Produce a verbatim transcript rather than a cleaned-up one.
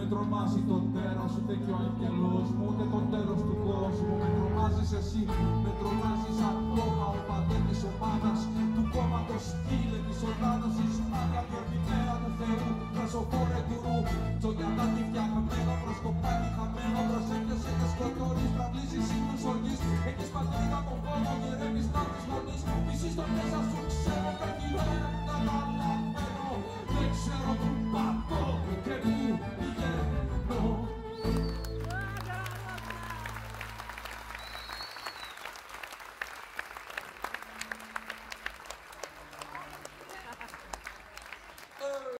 τρομάζει το τέρας, ούτε και ο αγγελός μου, ούτε το τέλος του κόσμου. Με τρομάζεις εσύ, με τρομάζεις ακόμα ο πατέρ της ομάδας, του κόμματος σκύλε της οργάνωσης, μάγκα και ερμηνέα του Θεού, πρασοφόρε γκουρού. Τζογιατάκι φτιαγμένο, προσκοπάκι χαμένο, προσέγγισε και σκοτώνεις, τραυλίζεις ύμνους οργής. Έχεις πατρίδα τον φόνο, γερεύεις να της φωνής, μισείς το μέσα σου, ξέρω κακή ώρα να τα